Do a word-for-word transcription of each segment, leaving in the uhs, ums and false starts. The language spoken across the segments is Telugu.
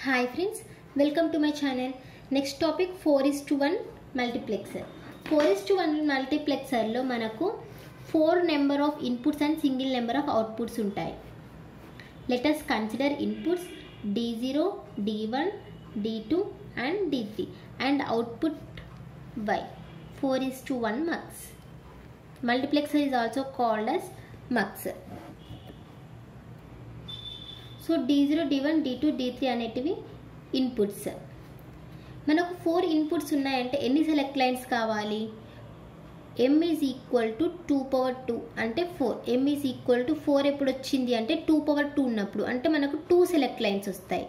Hi friends, welcome to my channel. Next topic four is to one multiplexer. four is to one multiplexer లో మనకు four number of inputs and single number of outputs ఉంటాయి. Let us consider inputs D zero, D one, D two and D three and output Y. four is to one mux. Multiplexer is also called as mux. So D zero D one D two D three అనేటివి ఇన్పుట్స్. మనకు ఫోర్ ఇన్పుట్స్ ఉన్నాయంటే ఎన్ని సెలెక్ట్ లైన్స్ కావాలి? M is equal to two power two అంటే four. M is equal to four ఎప్పుడు వచ్చింది అంటే టూ పవర్ టూ ఉన్నప్పుడు, అంటే మనకు టూ సెలెక్ట్ లైన్స్ వస్తాయి.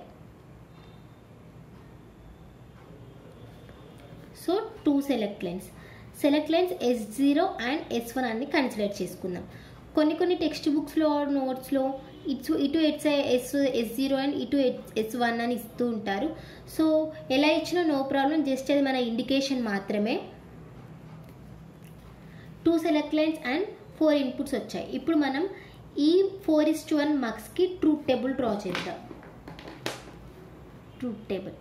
So two select lines select lines S zero and S one అన్ని కన్సిడర్ చేసుకుందాం. కొన్ని కొన్ని టెక్స్ట్ బుక్స్లో నోట్స్లో ఇటు ఇటు ఎట్స్ ఎస్ ఎస్ జీరో అండ్ ఇటు ఎస్ వన్ అని ఇస్తూ ఉంటారు. సో ఎలా ఇచ్చినా నో ప్రాబ్లం, జస్ట్ అది మన ఇండికేషన్ మాత్రమే. Two select lines and four inputs వచ్చాయి. ఇప్పుడు మనం ఈ ఫోర్ ఇస్ టు వన్ మక్స్కి ట్రూత్ టేబుల్ డ్రా చేద్దాం. ట్రూత్ టేబుల్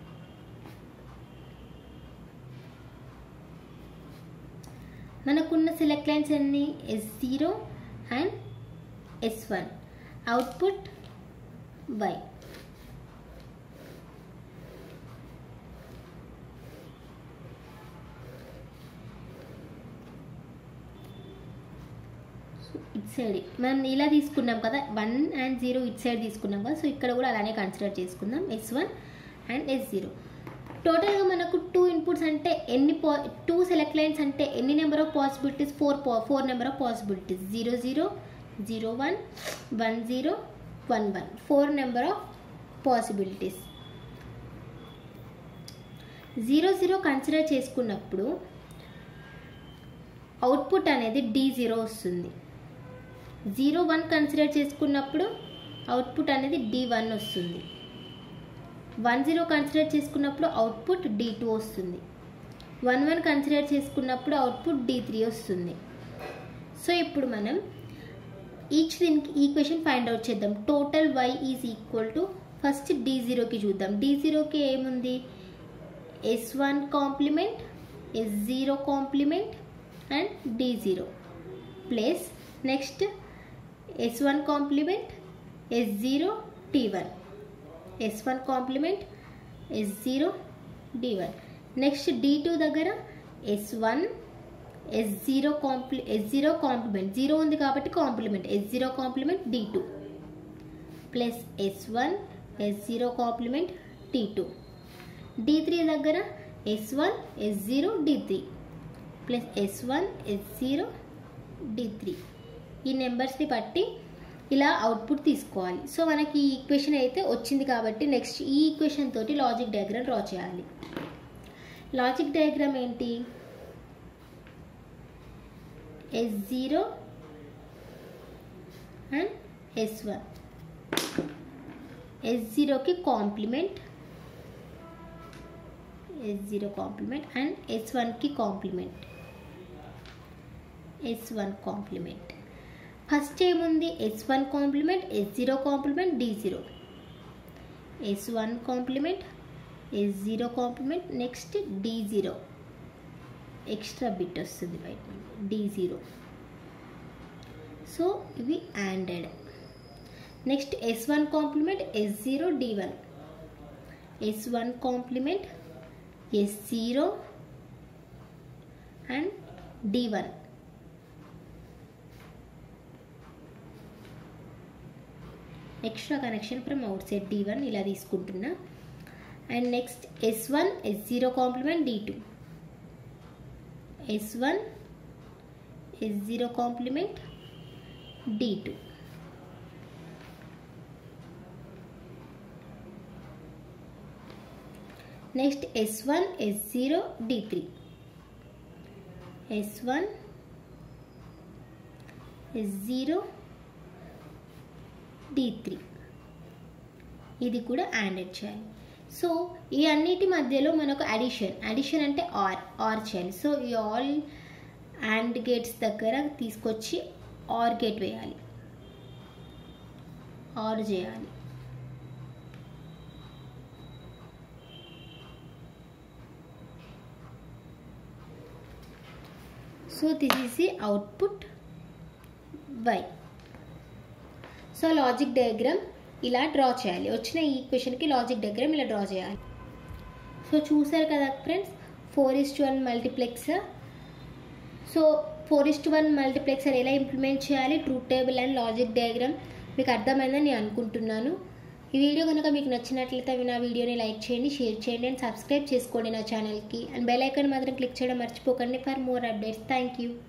మనకున్న సెలెక్ట్ లైన్స్ అన్ని S zero and S one. Output Y. ఇట్ సైడ్ మనం ఇలా తీసుకున్నాం కదా, వన్ అండ్ జీరో ఇట్ సైడ్ తీసుకున్నాం కదా, సో ఇక్కడ కూడా అలానే కన్సిడర్ చేసుకుందాం S one and S zero. టోటల్గా మనకు టూ ఇన్పుట్స్ అంటే ఎన్ని పా టూ సెలెక్ట్ లైన్స్ అంటే ఎన్ని number of possibilities? Four four number of possibilities. Zero zero zero one one zero one one four number of possibilities. Zero zero consider చేసుకున్నప్పుడు అవుట్పుట్ అనేది డి జీరో వస్తుంది. జీరో వన్ కన్సిడర్ చేసుకున్నప్పుడు అవుట్పుట్ అనేది డి వన్ వస్తుంది. వన్ జీరో కన్సిడర్ చేసుకున్నప్పుడు అవుట్పుట్ డి టూ వస్తుంది. వన్ వన్ కన్సిడర్ చేసుకున్నప్పుడు అవుట్పుట్ డి త్రీ వస్తుంది. సో ఇప్పుడు మనం ఈచ్ దీనికి ఈక్వేషన్ ఫైండ్ అవుట్ చేద్దాం. Total Y is equal to first D జీరోకి చూద్దాం. డి జీరోకి ఏముంది? S one complement, S zero complement and D zero plus next S one complement, S zero D one, S one complement, S zero D one. Next D two దగ్గర S one S zero complement S zero complement, zero ఉంది కాబట్టి complement, S zero complement D two plus S one S zero complement D two. D three దగ్గర S one S zero D three plus S one S zero D three. ఈ నెంబర్స్ని బట్టి ఇలా అవుట్పుట్ తీసుకోవాలి. సో మనకి ఈ ఈక్వేషన్ అయితే వచ్చింది కాబట్టి నెక్స్ట్ ఈ ఈక్వేషన్ తోటి లాజిక్ డయాగ్రామ్ డ్రా చేయాలి. లాజిక్ డయాగ్రామ్ ఏంటి? S zero and S one. S జీరోకి complement, S zero complement and S వన్కి complement, S one complement. First ఏముంది? S one complement, S zero complement, D zero. S one complement, S zero complement, next D zero. Extra bit వస్తుంది బయట, డి జీరో. సో ఇవి anded. Next S one complement, S zero D one, S one complement, S zero and D one. Extra connection from outside D one ఇలా తీసుకుంటున్నా. And next S one S zero complement D two, S one S zero complement D two. Next S one S zero D three, S one S zero D three. ఇది కూడా యాడెడ్ చేయాలి. సో ఈ అన్నిటి మధ్యలో మనకు అడిషన్ అడిషన్ అంటే ఆర్ ఆర్ చేయాలి. సో ఈ ఆల్ అండ్ గేట్స్ దగ్గర తీసుకొచ్చి ఆర్ గేట్ వేయాలి, ఆర్ చేయాలి. So this is the output Y. So logic diagram ఇలా డ్రా చేయాలి. వచ్చిన ఈ ఈక్వేషన్కి లాజిక్ డయాగ్రామ్ ఇలా డ్రా చేయాలి. సో చూసారు కదా friends, four is to one multiplexer. So four is to one multiplexer ఎలా ఇంప్లిమెంట్ చేయాలి, truth table and logic diagram మీకు అర్థమైందని నేను అనుకుంటున్నాను. ఈ వీడియో కనుక మీకు నచ్చినట్లయితే నా వీడియోని లైక్ చేయండి, షేర్ చేయండి అండ్ సబ్స్క్రైబ్ చేసుకోండి నా ఛానల్కి. అండ్ బెల్ ఐకాన్ మాత్రం క్లిక్ చేయడం మర్చిపోకండి for more updates. Thank you.